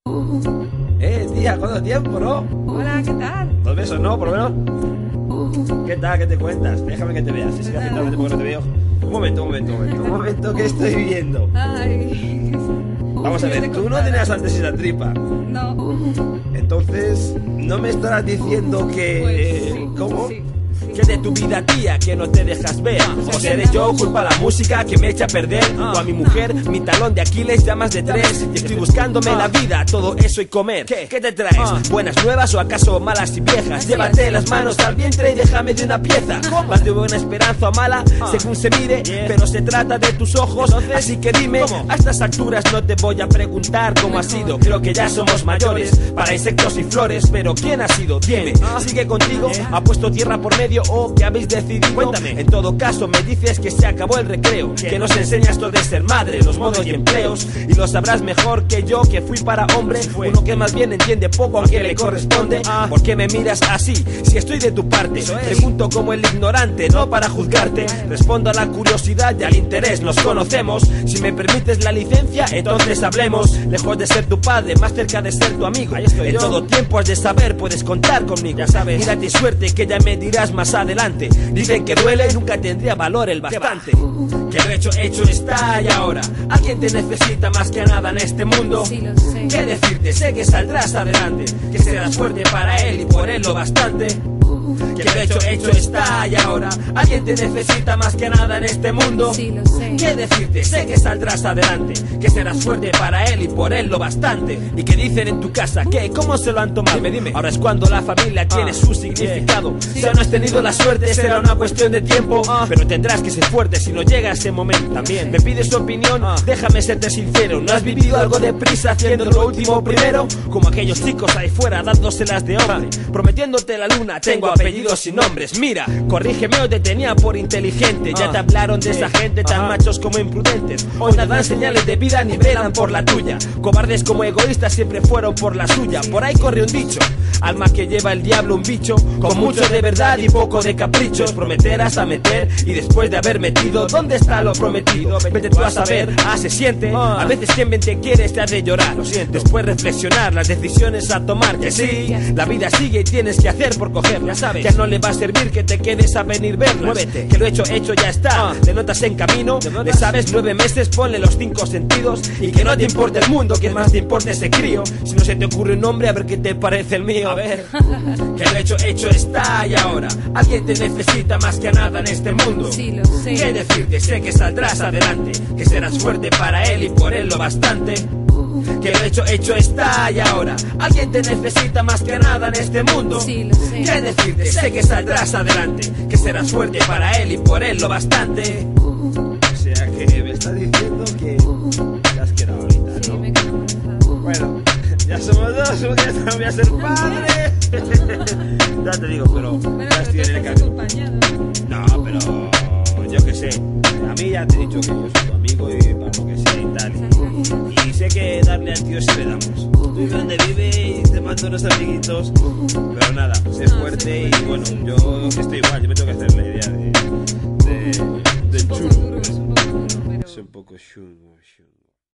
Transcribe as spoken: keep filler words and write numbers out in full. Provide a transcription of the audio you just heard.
Eh, tía, ¿cuánto tiempo, no? Hola, ¿qué tal? Dos besos, ¿no? Por lo menos. ¿Qué tal? ¿Qué te cuentas? Déjame que te veas. Sí, sí, que hace tanto tiempo que no te veo. Un momento, un momento, un momento. Un momento que estoy viendo. Ay. Vamos a ver, tú no tenías antes esa tripa. No. Entonces, ¿no me estarás diciendo que... Pues sí, ¿Cómo? sí. Que de tu vida, tía, que no te dejas ver. O seré yo, culpa la música que me echa a perder, o a mi mujer, mi talón de Aquiles ya más de tres. Y estoy buscándome la vida, todo eso y comer. ¿Qué, ¿Qué te traes? ¿Buenas nuevas o acaso malas y viejas? Llévate las manos al vientre y déjame de una pieza. Vas de buena esperanza a mala, según se mire, pero se trata de tus ojos. Así que dime, a estas alturas no te voy a preguntar cómo ha sido. Creo que ya somos mayores para insectos y flores, pero ¿quién ha sido? Dime, sigue contigo, ha puesto tierra por medio o que habéis decidido. Cuéntame. En todo caso me dices que se acabó el recreo, que nos enseña esto de ser madre, los modos y empleos, y lo sabrás mejor que yo, que fui para hombre, uno que más bien entiende poco aunque le corresponde. ¿Por qué me miras así? Si estoy de tu parte, pregunto como el ignorante, no para juzgarte, respondo a la curiosidad y al interés. Nos conocemos, si me permites la licencia, entonces hablemos. Lejos de ser tu padre, más cerca de ser tu amigo. En todo tiempo has de saber, puedes contar conmigo. Ya sabes, mírate suerte que ya me dirás más adelante. Dicen que duele, nunca tendría valor el bastante. Que lo hecho, hecho está y ahora alguien te necesita más que nada en este mundo. Sí, lo sé. ¿Qué decirte? Sé que saldrás adelante, que serás fuerte para él y por él lo bastante. Que lo hecho, hecho está y ahora alguien te necesita más que nada en este mundo. Sí, lo sé. ¿Qué decirte? Sé que saldrás adelante, que serás fuerte para él y por él lo bastante. ¿Y qué dicen en tu casa? ¿Qué? ¿Cómo se lo han tomado? Dime, dime. Ahora es cuando la familia tiene su significado. Si no has tenido la suerte será una cuestión de tiempo, pero tendrás que ser fuerte si no llega ese momento. También me pides tu opinión, déjame serte sincero. ¿No has vivido algo deprisa haciendo lo último primero? Como aquellos chicos ahí fuera dándoselas de hombre, prometiéndote la luna. Tengo apellidos sin nombres, mira, corrígeme o te tenía por inteligente. Ya te hablaron de esa gente tan machos como imprudentes. Hoy no dan señales de vida ni velan por la tuya. Cobardes como egoístas siempre fueron por la suya. Por ahí corre un dicho, alma que lleva el diablo un bicho, con mucho de verdad y poco de caprichos. Prometer hasta meter y después de haber metido, ¿dónde está lo prometido? Vete tú a saber, ah, se siente. A veces quien bien te quiere te hace llorar. Lo siento. Después reflexionar, las decisiones a tomar. Que sí, la vida sigue y tienes que hacer por coger. Ya sabes, ya no le va a servir que te quedes a venir verlas. Muévete, que lo hecho, hecho ya está. Te notas en camino, le sabes nueve meses, ponle los cinco sentidos. Y que no te importe el mundo, que más te importe ese crío. Si no se te ocurre un nombre, a ver qué te parece el mío. A ver, que lo hecho, hecho está y ahora alguien te necesita más que nada en este mundo. Sí, lo sé. ¿Qué decirte? Sé que saldrás adelante, que serás fuerte para él y por él lo bastante. Que lo hecho, hecho está y ahora alguien te necesita más que nada en este mundo. Sí, lo sé. ¿Qué decirte? Sé que saldrás adelante, que serás fuerte para él y por él lo bastante. O sea que me estás diciendo que te has quedado ahorita, ¿no? Sí, me quedo embarazada. Bueno, ya somos dos, porque ya no voy a ser padre. Ya te digo, pero Bueno, ya pero estoy tú en el estás camino. acompañado. No, pero yo qué sé. A mí ya te he dicho que yo soy tu amigo y para lo que sea y tal. Y, y sé que darle al tío si le damos. Tú vive donde vive y te mando unos amiguitos. Pero nada, sé No, fuerte sé y fuerte, bueno, sí. yo estoy igual. Yo me tengo que hacer la idea de, de, Es del un poco chulo. duro, es un poco duro, pero... Es un poco chulo, chulo.